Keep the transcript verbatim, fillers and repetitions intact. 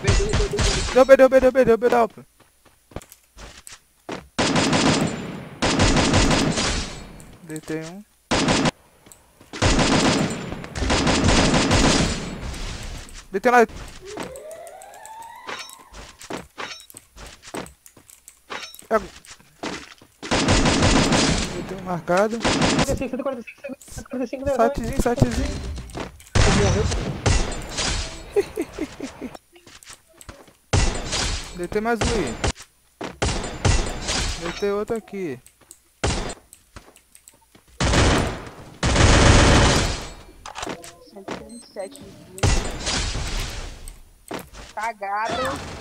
Derrubei, derrubei, derrubei, derrubei da Alpha. Deitei um. Deitei lá. Pego. Deitei um marcado. cento e quarenta e cinco, cento e quarenta e cinco, cento e quarenta e cinco, Sitezinho, sitezinho. Deitei mais um aí. Deitei outro aqui. cento e trinta e sete de vida. Cagado.